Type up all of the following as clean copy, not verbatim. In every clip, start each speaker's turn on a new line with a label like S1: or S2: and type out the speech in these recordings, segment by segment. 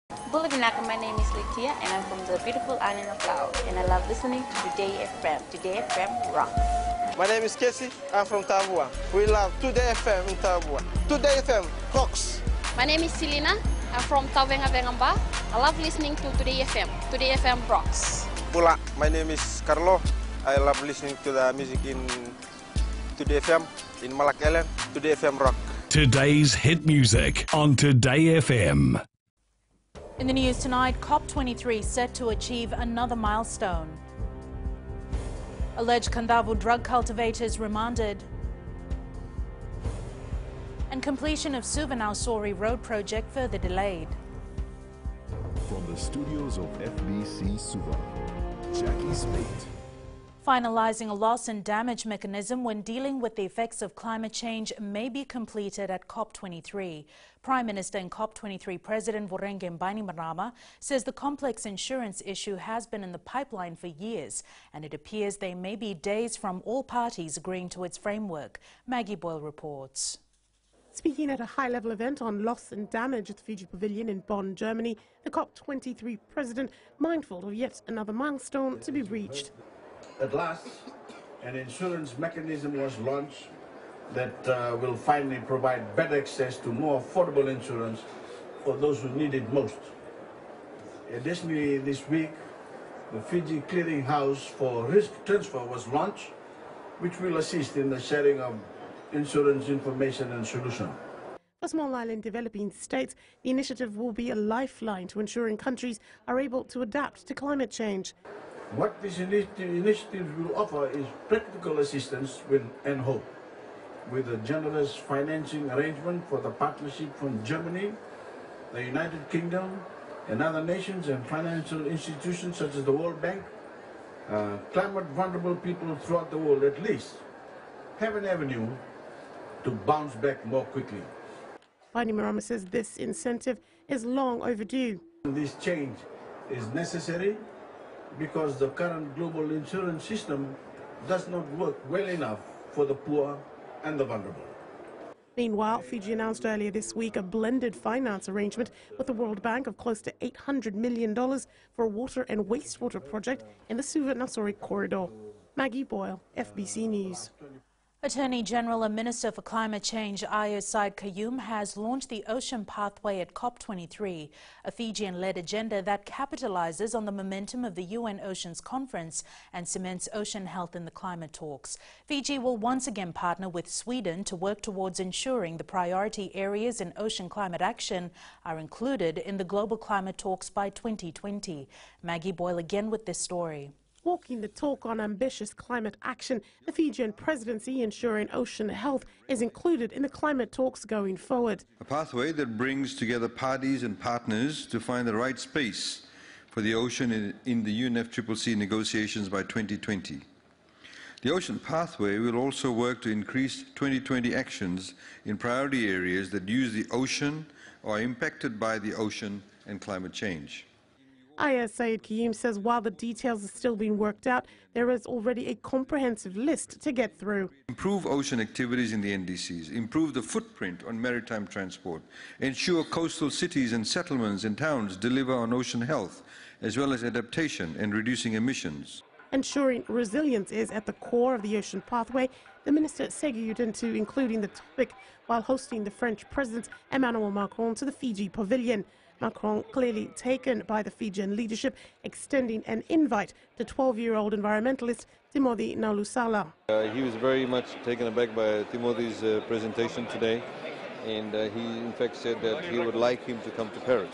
S1: Bulavinaka, my name is Litia and I'm from the beautiful island of Laos and I love listening to Today FM. Today FM rocks.
S2: My name is Casey, I'm from Tavua. We love Today FM in Tavua. Today FM rocks.
S3: My name is Selina, I'm from Tavenga Vengamba. I love listening to Today FM. Today FM rocks.
S2: Pula, my name is Carlo. I love listening to the music in Today FM, in Malak Island. Today FM rock.
S4: Today's hit music on Today FM.
S5: In the news tonight, COP23 set to achieve another milestone. Alleged Khandavu drug cultivators remanded. And completion of Suvarnasori road project further delayed.
S6: From the studios of FBC Suva, Jackie Smith.
S5: Finalising a loss and damage mechanism when dealing with the effects of climate change may be completed at COP23. Prime Minister and COP23 President Vorenge Bainimarama says the complex insurance issue has been in the pipeline for years, and it appears they may be days from all parties agreeing to its framework. Maggie Boyle reports.
S7: Speaking at a high-level event on loss and damage at the Fiji Pavilion in Bonn, Germany, the COP23 President mindful of yet another milestone to be reached.
S8: At last, an insurance mechanism was launched that will finally provide better access to more affordable insurance for those who need it most. Additionally, this week, the Fiji Clearing House for Risk Transfer was launched, which will assist in the sharing of insurance information and solutions.
S7: For small island developing states, the initiative will be a lifeline to ensuring countries are able to adapt to climate change.
S8: What this initiative will offer is practical assistance and hope, with a generous financing arrangement for the partnership from Germany, the United Kingdom, and other nations and financial institutions such as the World Bank. Climate vulnerable people throughout the world at least have an avenue to bounce back more quickly.
S7: Bainimarama says this incentive is long overdue.
S8: This change is necessary because the current global insurance system does not work well enough for the poor and the vulnerable.
S7: Meanwhile, Fiji announced earlier this week a blended finance arrangement with the World Bank of close to $800 million for a water and wastewater project in the Suvarnasori corridor. Maggie Boyle, FBC News.
S5: Attorney General and Minister for Climate Change Ayo Said Kayum has launched the Ocean Pathway at COP23, a Fijian-led agenda that capitalizes on the momentum of the UN Oceans Conference and cements ocean health in the climate talks. Fiji will once again partner with Sweden to work towards ensuring the priority areas in ocean climate action are included in the global climate talks by 2020. Maggie Boyle again with this story.
S7: Walking the talk on ambitious climate action, the Fijian presidency ensuring ocean health is included in the climate talks going forward.
S9: A pathway that brings together parties and partners to find the right space for the ocean in the UNFCCC negotiations by 2020. The Ocean Pathway will also work to increase 2020 actions in priority areas that use the ocean or are impacted by the ocean and climate change.
S7: Aya Said Kayum says while the details are still being worked out, there is already a comprehensive list to get through.
S9: Improve ocean activities in the NDCs, improve the footprint on maritime transport, ensure coastal cities and settlements and towns deliver on ocean health, as well as adaptation and reducing emissions.
S7: Ensuring resilience is at the core of the Ocean Pathway. The minister segued into including the topic while hosting the French President Emmanuel Macron to the Fiji Pavilion. Macron, clearly taken by the Fijian leadership, extending an invite to 12-year-old environmentalist Timothy Nalusala.
S10: He was very much taken aback by Timothy's presentation today, and he in fact said that he would like him to come to Paris.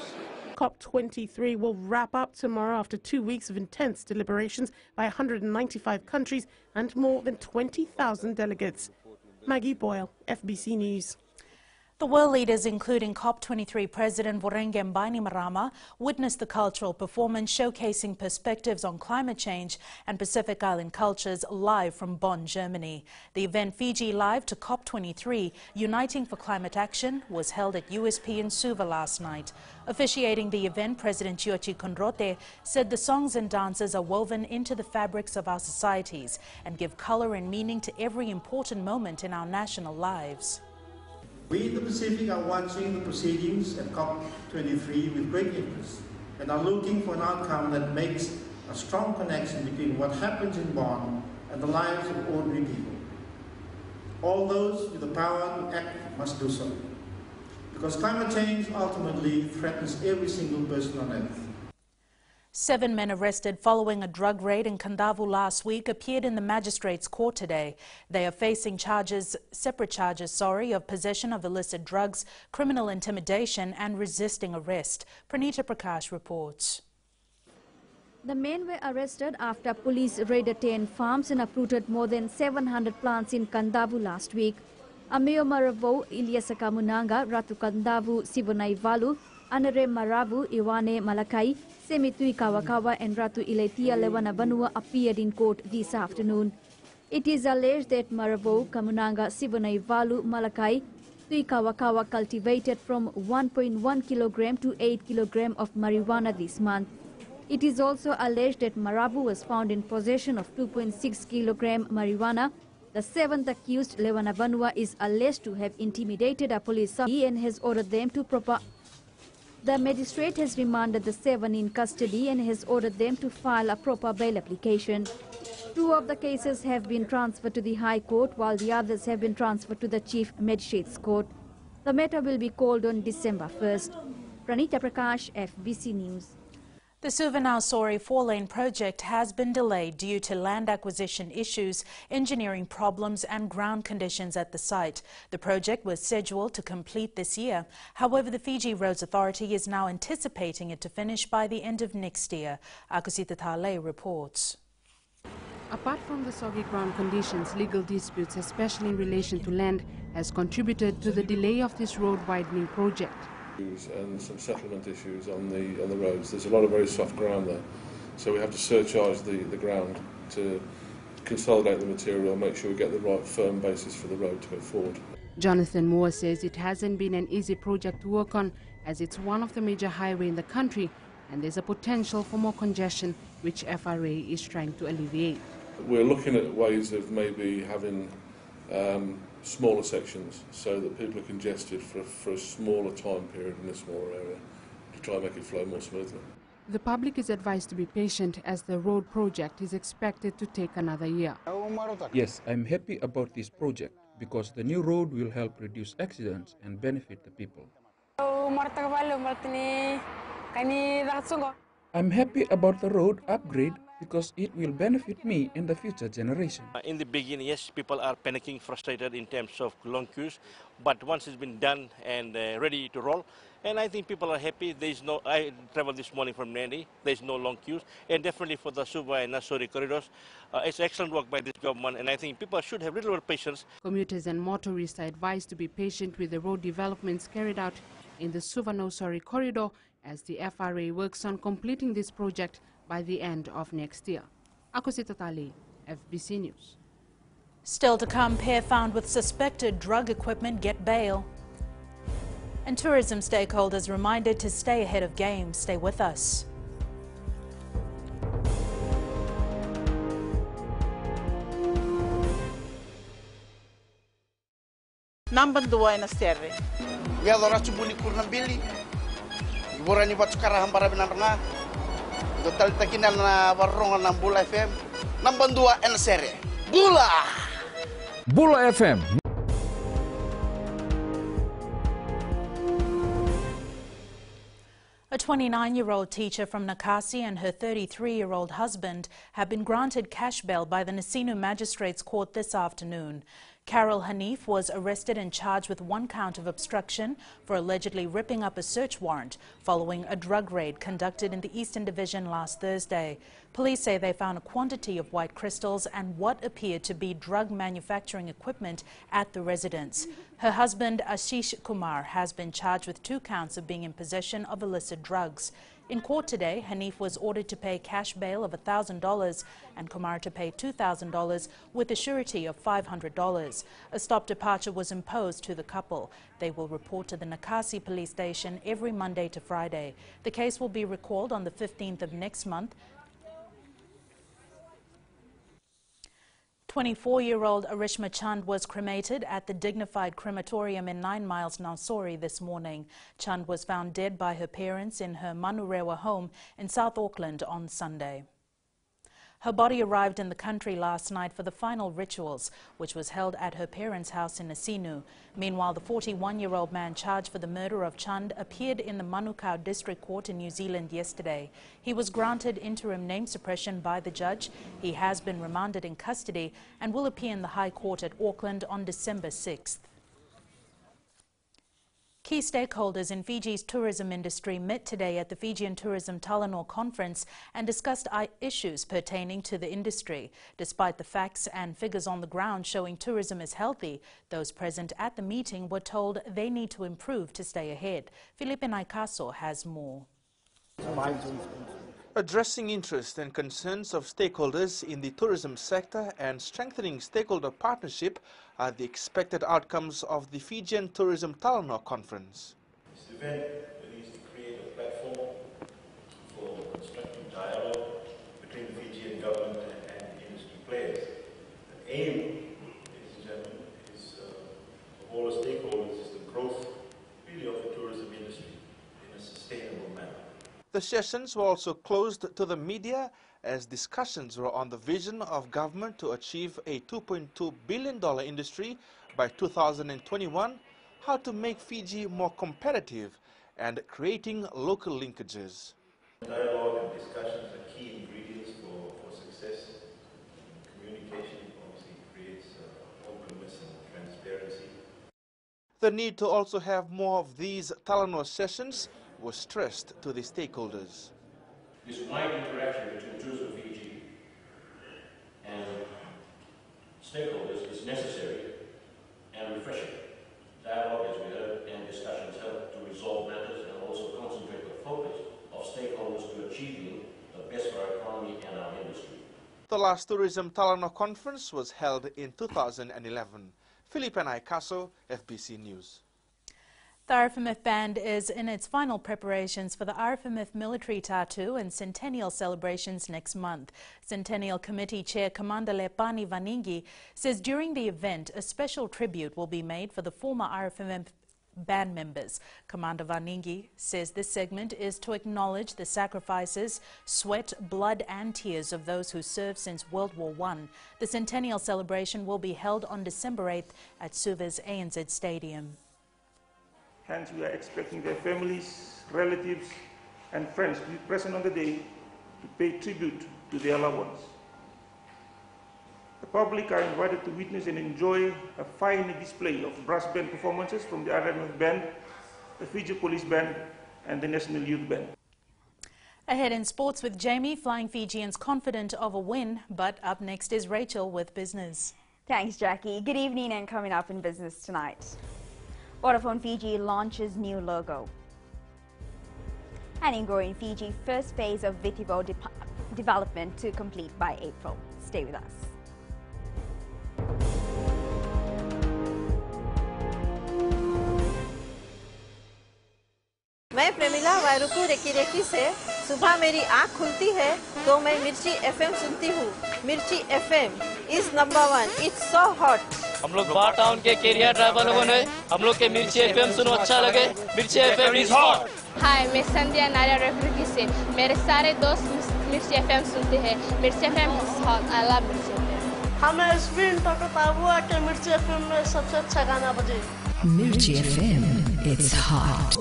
S7: COP23 will wrap up tomorrow after 2 weeks of intense deliberations by 195 countries and more than 20,000 delegates. Maggie Boyle, FBC News.
S5: The world leaders, including COP23 President Vorenge Bainimarama, witnessed the cultural performance showcasing perspectives on climate change and Pacific Island cultures live from Bonn, Germany. The event Fiji Live to COP23, Uniting for Climate Action, was held at USP in Suva last night. Officiating the event, President Tiochi Konrote said the songs and dances are woven into the fabrics of our societies and give color and meaning to every important moment in our national lives.
S11: We in the Pacific are watching the proceedings at COP23 with great interest and are looking for an outcome that makes a strong connection between what happens in Bonn and the lives of ordinary people. All those with the power to act must do so, because climate change ultimately threatens every single person on Earth.
S5: 7 men arrested following a drug raid in Kandavu last week appeared in the magistrate's court today. They are facing separate charges, of possession of illicit drugs, criminal intimidation and resisting arrest. Pranita Prakash reports.
S12: The men were arrested after police raided 10 farms and uprooted more than 700 plants in Kandavu last week. Ameo Maravo, Ilyasa Kamunanga, Ratu Kandavu, Sivonai Valu, Anare Maravu, Iwane Malakai, Semitui Kawakawa and Ratu Iletia Lewanavanua appeared in court this afternoon. It is alleged that Maravo, Kamunanga, Sivonai Valu, Malakai, Tui Kawakawa cultivated from 1.1 kilogram to 8 kilogram of marijuana this month. It is also alleged that Marabu was found in possession of 2.6 kilogram marijuana. The 7th accused, Lewanavanua, is alleged to have intimidated a police officer and has ordered them to The magistrate has remanded the 7 in custody and has ordered them to file a proper bail application. 2 of the cases have been transferred to the High Court, while the others have been transferred to the Chief Magistrate's Court. The matter will be called on December 1st. Pranita Prakash, FBC News.
S5: The Suvanau Sori 4-lane project has been delayed due to land acquisition issues, engineering problems and ground conditions at the site. The project was scheduled to complete this year. However, the Fiji Roads Authority is now anticipating it to finish by the end of next year. Akusita Tale reports.
S13: Apart from the soggy ground conditions, legal disputes, especially in relation to land, has contributed to the delay of this road widening project.
S14: And some settlement issues on the roads. There's a lot of very soft ground there, so we have to surcharge the ground to consolidate the material, make sure we get the right firm basis for the road to go forward.
S13: Jonathan Moore says it hasn't been an easy project to work on, as it's one of the major highways in the country and there's a potential for more congestion, which FRA is trying to alleviate.
S14: We're looking at ways of maybe having smaller sections so that people are congested for a smaller time period in a smaller area to try and make it flow more smoothly.
S13: The public is advised to be patient as the road project is expected to take another year.
S15: Yes, I'm happy about this project because the new road will help reduce accidents and benefit the people. I'm happy about the road upgrade because it will benefit me and the future generation.
S16: In the beginning, yes, people are panicking, frustrated in terms of long queues, but once it's been done and ready to roll, and I think people are happy. I traveled this morning from Nandi, there's no long queues, and definitely for the Suva and Nasori corridors, it's excellent work by this government, and I think people should have a little more patience.
S13: Commuters and motorists are advised to be patient with the road developments carried out in the Suva-Nausori corridor as the FRA works on completing this project by the end of next year. Akusita Tali, FBC News.
S5: Still to come, pair found with suspected drug equipment get bail. And tourism stakeholders reminded to stay ahead of game. Stay with us.
S17: Number 2 na serre. Ya lora chubuli kurna bili. Borani batu karahan barabinan nga. Total takinan na warungan ng Bula FM. Number 2 na serre. Bula!
S18: Bula FM.
S5: A 29-year-old teacher from Nakasi and her 33-year-old husband have been granted cash bail by the Nasinu Magistrates Court this afternoon. Carol Hanif was arrested and charged with 1 count of obstruction for allegedly ripping up a search warrant following a drug raid conducted in the Eastern Division last Thursday. Police say they found a quantity of white crystals and what appeared to be drug manufacturing equipment at the residence. Her husband, Ashish Kumar, has been charged with 2 counts of being in possession of illicit drugs. In court today, Hanif was ordered to pay cash bail of $1,000 and Kumar to pay $2,000 with a surety of $500. A stop departure was imposed to the couple. They will report to the Nakasi police station every Monday to Friday. The case will be recalled on the 15th of next month. 24-year-old Arishma Chand was cremated at the Dignified Crematorium in 9 Miles, Nausori this morning. Chand was found dead by her parents in her Manurewa home in South Auckland on Sunday. Her body arrived in the country last night for the final rituals, which was held at her parents' house in Asinu. Meanwhile, the 41-year-old man charged for the murder of Chand appeared in the Manukau District Court in New Zealand yesterday. He was granted interim name suppression by the judge. He has been remanded in custody and will appear in the High Court at Auckland on December 6th. Key stakeholders in Fiji's tourism industry met today at the Fijian Tourism Talanoa Conference and discussed issues pertaining to the industry. Despite the facts and figures on the ground showing tourism is healthy, those present at the meeting were told they need to improve to stay ahead. Felipe Naikaso has more.
S19: Addressing interests and concerns of stakeholders in the tourism sector and strengthening stakeholder partnership are the expected outcomes of the Fijian Tourism Talanoa Conference.
S20: This event is to create a platform for constructive dialogue between the Fijian government and industry players. The aim, ladies and gentlemen, is of all the stakeholders is the growth really of the tourism industry in a sustainable manner.
S19: The sessions were also closed to the media as discussions were on the vision of government to achieve a $2.2 billion industry by 2021, how to make Fiji more competitive, and creating local linkages.
S20: Dialogue and discussions are key ingredients for success. Communication obviously creates openness and transparency.
S19: The need to also have more of these Talanoa sessions was stressed to the stakeholders.
S21: This wide interaction between Tourism Fiji and stakeholders is necessary and refreshing. Dialogue, as we heard, and discussions help to resolve matters and also concentrate the focus of stakeholders to achieving the best for our economy and our industry.
S19: The last Tourism Talanoa Conference was held in 2011. Felipe Naikaso, FBC News.
S5: The RFMF Band is in its final preparations for the RFMF Military Tattoo and Centennial celebrations next month. Centennial Committee Chair Commander Lepani Vaningi says during the event a special tribute will be made for the former RFMF band members. Commander Vaningi says this segment is to acknowledge the sacrifices, sweat, blood and tears of those who served since World War I. The Centennial celebration will be held on December 8th at Suva's ANZ Stadium.
S22: Hence, we are expecting their families, relatives, and friends to be present on the day to pay tribute to their loved ones. The public are invited to witness and enjoy a fine display of brass band performances from the RFMF Band, the Fiji Police Band, and the National Youth Band.
S5: Ahead in sports with Jamie, Flying Fijians confident of a win, but up next is Rachel with business.
S23: Thanks, Jackie. Good evening, and coming up in business tonight. Vodafone Fiji launches new logo. And in Growing Fiji, first phase of Vitivo development to complete by April. Stay with us.
S24: मैं Premila वायरुकु recce recce से सुबह मेरी आँख खुलती है तो मैं मिर्ची एफएम सुनती हूँ. Mirchi FM is number 1. It's so hot.
S25: हम लोग बार टाउन के कैरियर ड्राइवर लोगों ने हम लोग के मिर्ची एफएम सुनो अच्छा लगे. मिर्ची एफएम is hot.
S3: हाय, मैं संध्या नारियल रेफ्रिकी से मेरे सारे दोस्त मिर्ची एफएम सुनते हैं. Mirchi FM is hot. I love Mirchi FM.
S26: हमें स्पिन टको ताबुआ के मिर्ची एफएम में सबसे अच्छा गाना बजे.
S27: Mirchi FM, it's hot.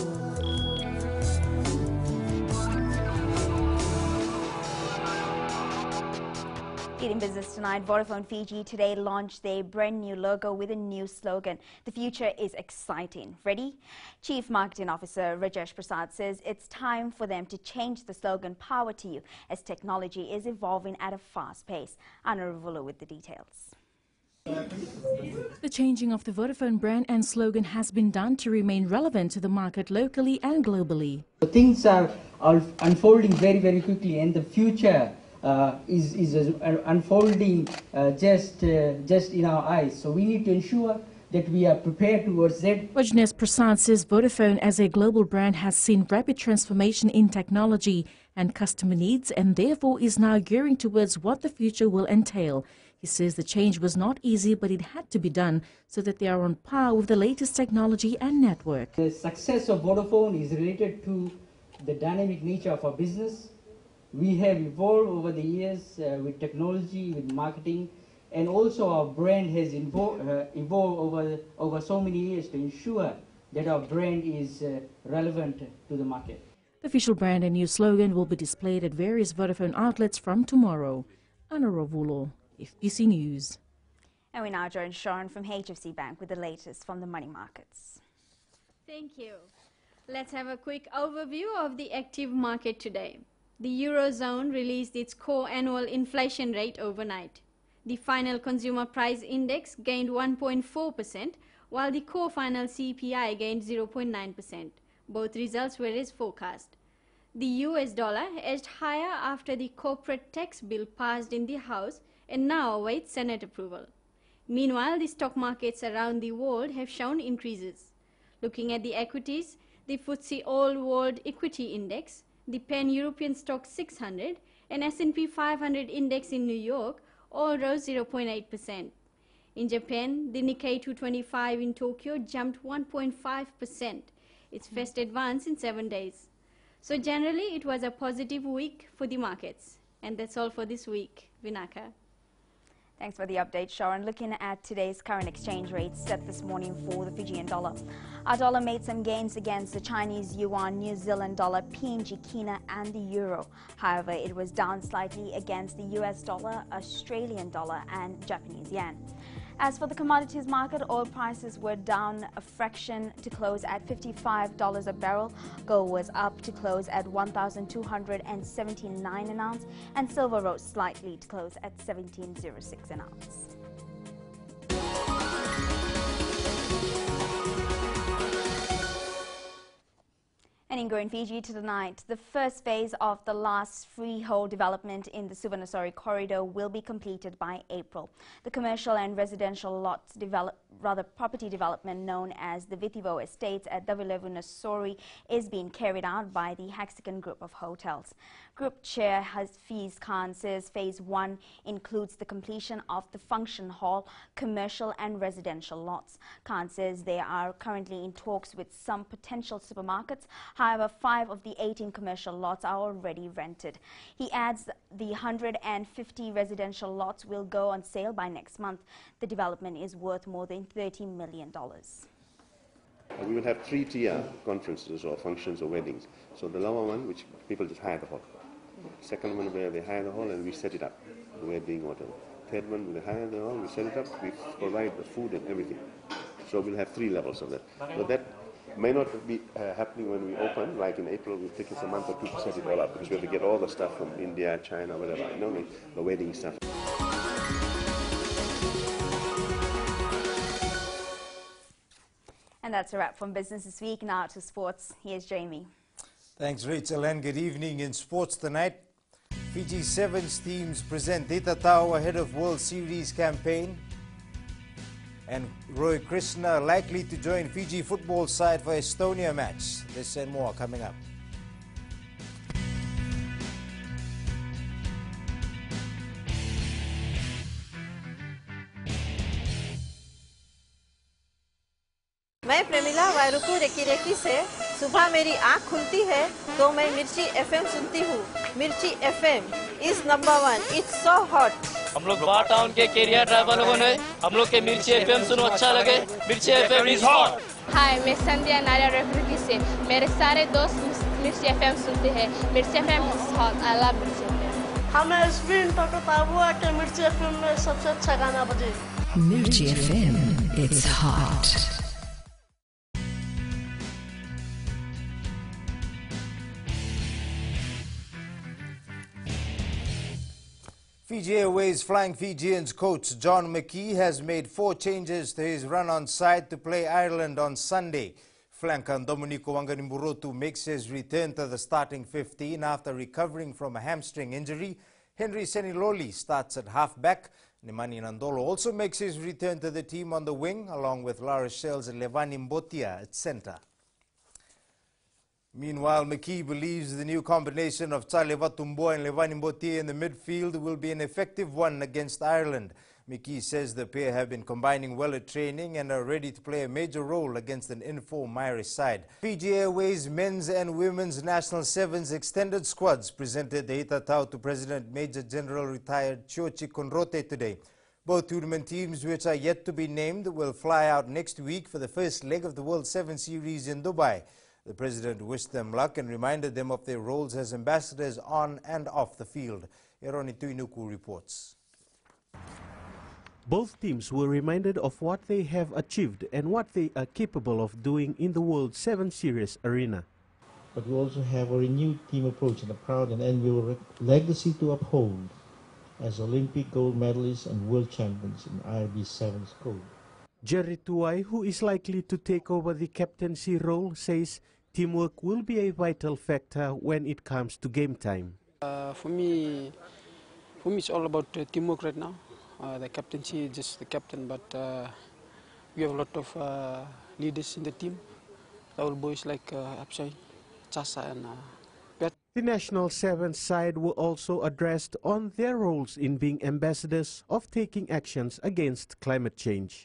S23: In business tonight, Vodafone Fiji today launched their brand new logo with a new slogan. The future is exciting. Ready? Chief Marketing Officer Rajesh Prasad says it's time for them to change the slogan "Power to You" as technology is evolving at a fast pace. Anna Ravula with the details.
S28: The changing of the Vodafone brand and slogan has been done to remain relevant to the market locally and globally.
S29: Things are unfolding very, very quickly, and the future is unfolding just in our eyes. So we need to ensure that we are prepared towards that.
S28: Rajnesh Prasad says Vodafone as a global brand has seen rapid transformation in technology and customer needs and therefore is now gearing towards what the future will entail. He says the change was not easy, but it had to be done so that they are on par with the latest technology and network.
S29: The success of Vodafone is related to the dynamic nature of our business. We have evolved over the years with technology, with marketing, and also our brand has evolved over so many years to ensure that our brand is relevant to the market.
S28: The official brand and new slogan will be displayed at various Vodafone outlets from tomorrow. Anna Ravulo, FBC News.
S23: And we now join Sharon from HFC Bank with the latest from the money markets.
S1: Thank you. Let's have a quick overview of the active market today. The Eurozone released its core annual inflation rate overnight. The final consumer price index gained 1.4%, while the core final CPI gained 0.9%. Both results were as forecast. The US dollar edged higher after the corporate tax bill passed in the House and now awaits Senate approval. Meanwhile, the stock markets around the world have shown increases. Looking at the equities, the FTSE All-World Equity Index, the Pan-European Stock 600 and S&P 500 Index in New York all rose 0.8%. In Japan, the Nikkei 225 in Tokyo jumped 1.5%, its first advance in 7 days. So generally, it was a positive week for the markets. And that's all for this week. Vinaka.
S23: Thanks for the update, Sharon. Looking at today's current exchange rates set this morning for the Fijian dollar. Our dollar made some gains against the Chinese yuan, New Zealand dollar, PNG Kina and the euro. However, it was down slightly against the US dollar, Australian dollar and Japanese yen. As for the commodities market, oil prices were down a fraction to close at $55 a barrel. Gold was up to close at $1,279 an ounce, and silver rose slightly to close at $17.06 an ounce. And in Growing Fiji tonight, the first phase of the last freehold development in the Suvarnasori corridor will be completed by April. The commercial and residential lots property development known as the Vitivo Estates at Davilevunasori is being carried out by the Hexagon Group of Hotels. Group Chair Hafiz Khan says Phase 1 includes the completion of the function hall, commercial and residential lots. Khan says they are currently in talks with some potential supermarkets. However, 5 of the 18 commercial lots are already rented. He adds the 150 residential lots will go on sale by next month. The development is worth more than $30 million.
S2: We will have 3-tier conferences or functions or weddings. So the lower one, which people just hire the hall. Second one, where they hire the hall and we set it up, the wedding or whatever. Third one, we hire the hall, we set it up, we provide the food and everything. So we'll have 3 levels of that. So that may not be happening when we open, like in April. We'll take us a month or 2 to set it all up because we have to get all the stuff from India, China, whatever, you know, the wedding stuff.
S23: And that's a wrap from Business This Week. Now to sports. Here's Jamie.
S4: Thanks, Rachel, and good evening. In sports tonight, Fiji Sevens teams present Dita Tau ahead of World Series campaign. And Roy Krishna likely to join Fiji football side for Estonia match. This and more coming up.
S24: मैं Premila वायरुकू recce recce से सुबह मेरी आँख खुलती है तो मैं मिर्ची एफएम सुनती हूँ. Mirchi FM is number 1. It's so hot.
S25: हम लोग बार टाउन के कैरियर ड्राइवर लोगों ने हम लोग के मिर्ची एफएम सुनो अच्छा लगे. मिर्ची एफएम इज हॉट.
S3: हाय, मैं संध्या नारिया रेफ्रिकी से. मेरे सारे दोस्त मिर्ची एफएम सुनते हैं. Mirchi FM is hot. I love Mirchi FM.
S26: हमें स्पिन टोटो ताबुआ के मिर्ची एफएम में सबसे अच्छा गाना बजे.
S27: Mirchi FM, it's hot.
S4: Fiji Airways Flying Fijians coach John McKee has made 4 changes to his run on side to play Ireland on Sunday. Flanker Domenico Wanganimburotu makes his return to the starting 15 after recovering from a hamstring injury. Henry Seniloli starts at halfback. Nemani Nandolo also makes his return to the team on the wing, along with La Rochelle's Levani Mbotia at centre. Meanwhile, McKee believes the new combination of Tsale Vatumbo and Levani Mbotia in the midfield will be an effective one against Ireland. McKee says the pair have been combining well at training and are ready to play a major role against an informed Irish side. Fiji Airways men's and women's national sevens extended squads presented the Itatau to President Major General retired Chochi Konrote today. Both tournament teams, which are yet to be named, will fly out next week for the first leg of the World 7 Series in Dubai. The President wished them luck and reminded them of their roles as ambassadors on and off the field. Eroni Tuinuku reports.
S6: Both teams were reminded of what they have achieved and what they are capable of doing in the World 7 Series arena.
S7: But we also have a renewed team approach and a proud and enviable legacy to uphold as Olympic gold medalists and world champions in IRB Sevens code.
S6: Jerry Tuai, who is likely to take over the captaincy role, says teamwork will be a vital factor when it comes to game time.
S8: For me, it's all about teamwork right now. The captaincy is just the captain, but we have a lot of leaders in the team. Our boys like Apsai, Chasa, and Pet.
S6: The national sevens side were also addressed on their roles in being ambassadors of taking actions against climate change.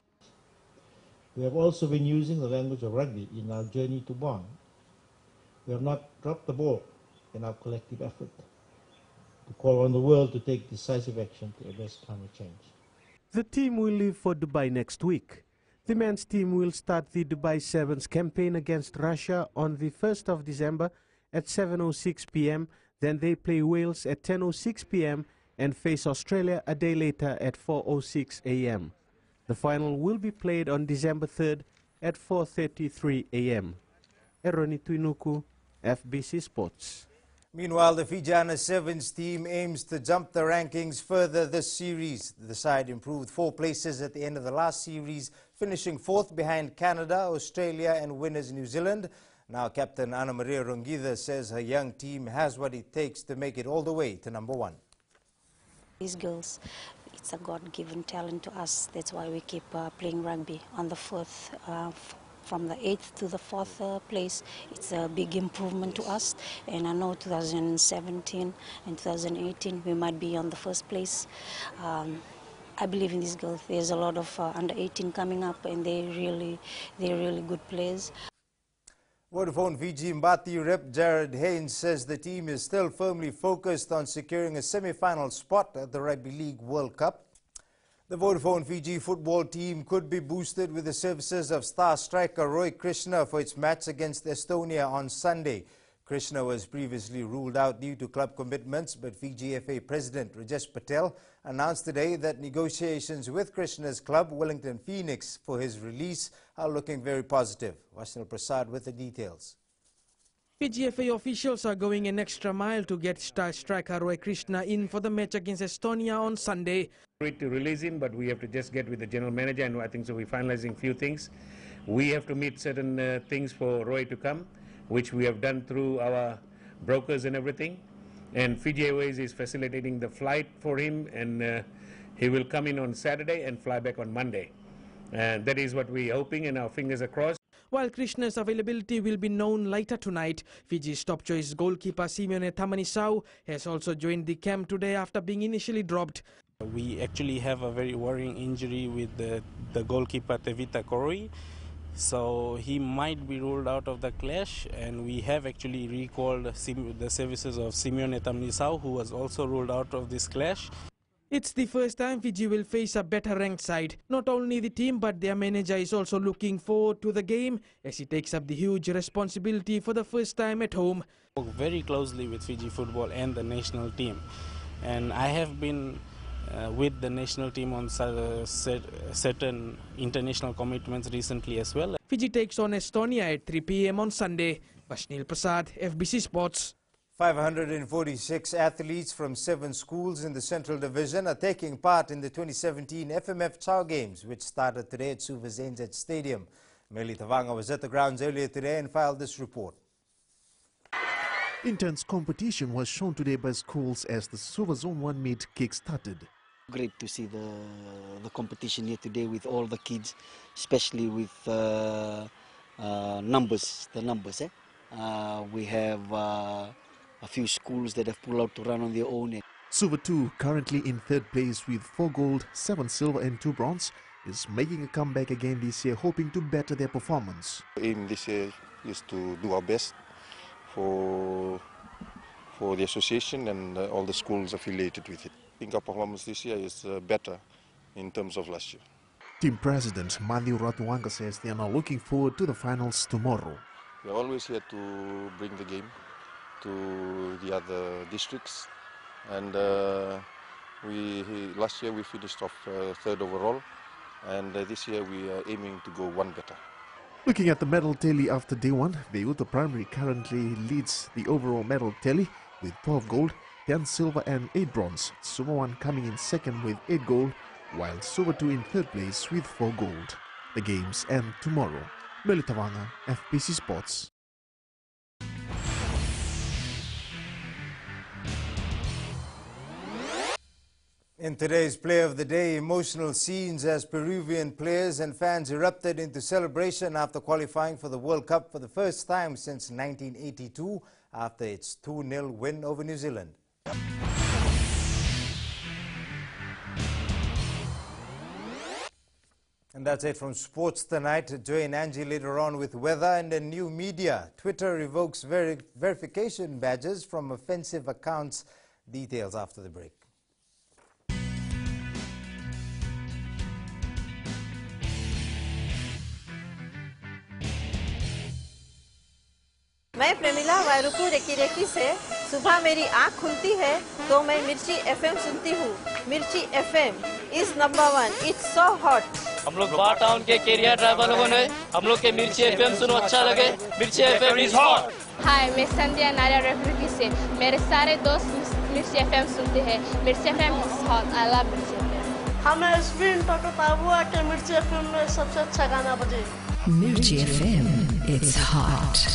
S7: We have also been using the language of rugby in our journey to bond. We have not dropped the ball in our collective effort to call on the world to take decisive action to address climate change.
S6: The team will leave for Dubai next week. The men's team will start the Dubai Sevens campaign against Russia on the 1st of December at 7:06 p.m. Then they play Wales at 10:06 p.m. and face Australia a day later at 4:06 a.m. The final will be played on December 3rd at 4:33 a.m. Eroni Tuinuku, FBC Sports.
S4: Meanwhile, the Fijiana Sevens team aims to jump the rankings further this series. The side improved 4 places at the end of the last series, finishing 4th behind Canada, Australia and winners New Zealand. Now Captain Ana Maria Rongida says her young team has what it takes to make it all the way to number 1.
S9: These girls, it's a God-given talent to us. That's why we keep playing rugby on the 4th. From the 8th to the 4th place, it's a big improvement to us. And I know 2017 and 2018 we might be on the 1st place. I believe in these girls. There's a lot of under 18 coming up, and they're really good players.
S4: Vodafone Fiji Mbati rep Jared Haynes says the team is still firmly focused on securing a semi-final spot at the Rugby League World Cup. The Vodafone Fiji football team could be boosted with the services of star striker Roy Krishna for its match against Estonia on Sunday. Krishna was previously ruled out due to club commitments, but Fiji FA President Rajesh Patel announced today that negotiations with Krishna's club, Wellington Phoenix, for his release are looking very positive. Vashnil Prasad with the details.
S10: Fiji FA officials are going an extra mile to get star striker Roy Krishna in for the match against Estonia on Sunday.
S11: Great to release him, but we have to just get with the general manager, and I think so we're finalizing a few things. We have to meet certain things for Roy to come, which we have done through our brokers and everything. And Fiji Airways is facilitating the flight for him, and he will come in on Saturday and fly back on Monday. That is what we're hoping, and our fingers are crossed.
S10: While Krishna's availability will be known later tonight, Fiji's top-choice goalkeeper Simeone Tamanisau has also joined the camp today after being initially dropped.
S12: We actually have a very worrying injury with the goalkeeper Tevita Koroi. So he might be ruled out of the clash, and we have actually recalled the services of Simeone Tamanisau, who was also ruled out of this clash.
S10: It's the first time Fiji will face a better-ranked side. Not only the team, but their manager is also looking forward to the game as he takes up the huge responsibility for the first time at home.
S12: I work very closely with Fiji football and the national team, and I have been with the national team on certain international commitments recently as well.
S10: Fiji takes on Estonia at 3 p.m. on Sunday. Vashnil Prasad, FBC Sports.
S4: 546 athletes from 7 schools in the Central Division are taking part in the 2017 FMF Chow Games, which started today at Suva ZZ Stadium. Meli Tavanga was at the grounds earlier today and filed this report.
S14: Intense competition was shown today by schools as the Suva Zone 1 meet kick-started.
S15: Great to see the competition here today with all the kids, especially with numbers. We have a few schools that have pulled out to run on their own.
S14: Suva 2, currently in third place with 4 gold, 7 silver and 2 bronze, is making a comeback again this year, hoping to better their performance.
S5: Aim this year is to do our best for the association and all the schools affiliated with it. I think our performance this year is better in terms of last year.
S14: Team President Mandiu Ratuanga says they are now looking forward to the finals tomorrow.
S5: We are always here to bring the game to the other districts, and last year we finished off third overall, and this year we are aiming to go one better.
S14: Looking at the medal tally after day 1, Beuta Primary currently leads the overall medal tally with 12 gold, 10 silver and 8 bronze. Suva 1 coming in second with 8 gold, while Suva 2 in third place with 4 gold. The games end tomorrow. Melitavanga, FBC Sports.
S4: In today's Play of the Day, emotional scenes as Peruvian players and fans erupted into celebration after qualifying for the World Cup for the first time since 1982 after its 2-0 win over New Zealand. And that's it from sports tonight. Join Angie later on with weather and the new media. Twitter revokes verification badges from offensive accounts. Details after the break.
S24: मैं Premila वायरुकू recce recce से सुबह मेरी आँख खुलती है तो मैं मिर्ची एफएम सुनती हूँ। Mirchi FM is number 1। It's so hot.
S25: हम लोग बार टाउन के कैरियर ड्राइवर लोगों ने हम लोग के मिर्ची एफएम सुनो अच्छा लगे। मिर्ची एफएम इज हॉट।
S3: हाय, मैं संध्या नारियल रेफ्रिजरेटर से मेरे सारे दोस्त मिर्ची एफएम सुनते हैं। Mirchi FM is hot. I love Mirchi FM.
S26: हमें स्पिन टोटो ताबुआ के मिर्ची एफएम में सबसे अच्छा गाना बजे।
S27: Mirchi FM, it's hot.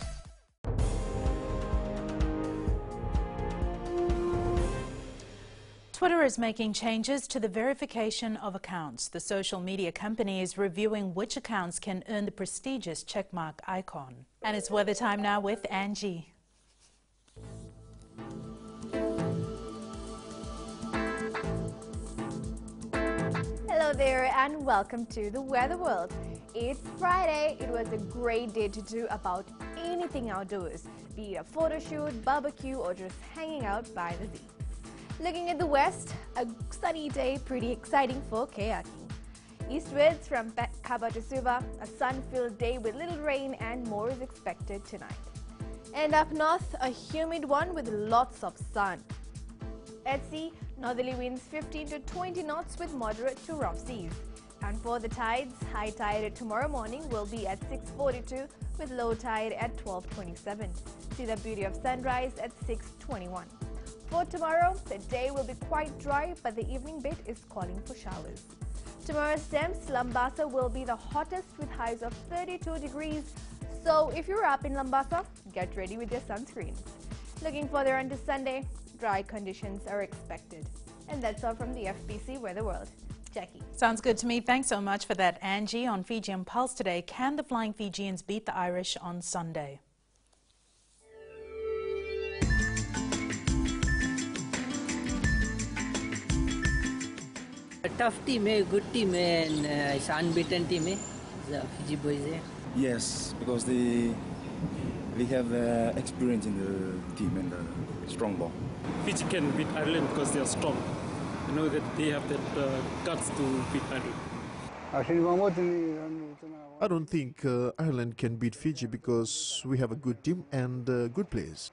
S13: Twitter is making changes to the verification of accounts. The social media company is reviewing which accounts can earn the prestigious checkmark icon. And it's weather time now with Angie.
S16: Hello there and welcome to the Weather World. It's Friday. It was a great day to do about anything outdoors, be it a photo shoot, barbecue, or just hanging out by the sea. Looking at the west, a sunny day, pretty exciting for kayaking. Eastwards from Kaba to Suva, a sun-filled day with little rain and more is expected tonight. And up north, a humid one with lots of sun. At sea, northerly winds 15 to 20 knots with moderate to rough seas. And for the tides, high tide tomorrow morning will be at 6:42 with low tide at 12:27. See the beauty of sunrise at 6:21. For tomorrow, the day will be quite dry, but the evening bit is calling for showers. Tomorrow's temps, Lambasa will be the hottest with highs of 32 degrees. So if you're up in Lambasa, get ready with your sunscreens. Looking further onto Sunday, dry conditions are expected. And that's all from the FBC Weather World. Jackie.
S13: Sounds good to me. Thanks so much for that, Angie. On Fijian Pulse today, can the Flying Fijians beat the Irish on Sunday?
S17: A tough team, a good team, and it's an unbeaten team, the Fiji boys.
S18: Yes, because they have experience in the team and strong ball.
S19: Fiji can beat Ireland because they are strong. I know that they have that guts to beat Ireland.
S14: I don't think Ireland can beat Fiji because we have a good team and good players.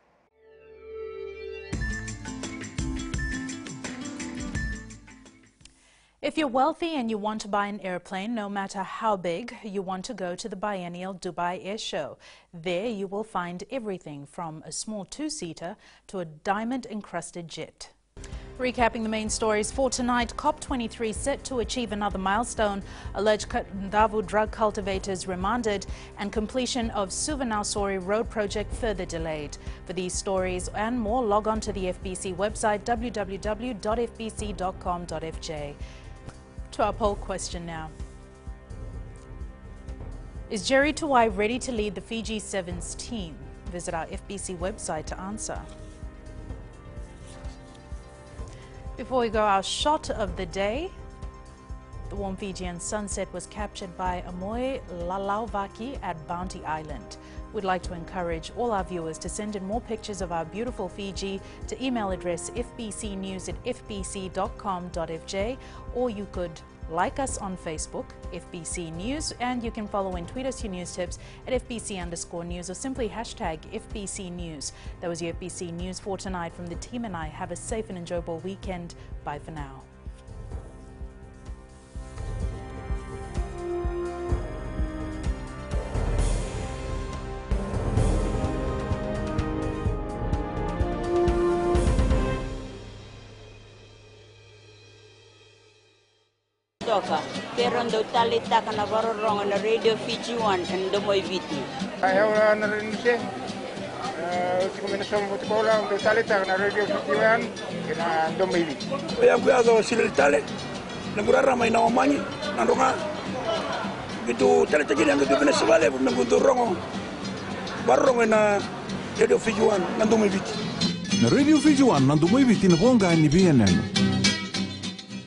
S13: If you're wealthy and you want to buy an airplane, no matter how big, you want to go to the biennial Dubai Air Show. There you will find everything from a small two-seater to a diamond-encrusted jet. Recapping the main stories for tonight, COP23 set to achieve another milestone, alleged Ndavu drug cultivators remanded, and completion of Suva-Nausori road project further delayed. For these stories and more, log on to the FBC website www.fbc.com.fj. To our poll question now. Is Jerry Tuwai ready to lead the Fiji Sevens team? Visit our FBC website to answer. Before we go, our shot of the day. The warm Fijian sunset was captured by Amoy Lalauvaki at Bounty Island. We'd like to encourage all our viewers to send in more pictures of our beautiful Fiji to email address fbcnews@fbc.com.fj, or you could like us on Facebook, FBC News, and you can follow and tweet us your news tips at FBC_news or simply hashtag FBC News. That was your FBC News for tonight. From the team and I, have a safe and enjoyable weekend. Bye for now.
S1: Pero ndo talita kana barorong na Radio Fiji 1 and Domoy Viti.
S2: Ayaw na rin siya. Kung minasong mo sekolah ndo talita kana Radio Fiji 1 kina Domoy Viti.
S8: Kaya kuyazo sila tale. Nagurara may nawamanyi nandunga. Gitu talita gini ang gitu Venezuela nagudurong barorong na Radio Fiji 1 na Domoy Viti.
S20: Na Radio Fiji 1 na Domoy Viti na bonga ni BNN.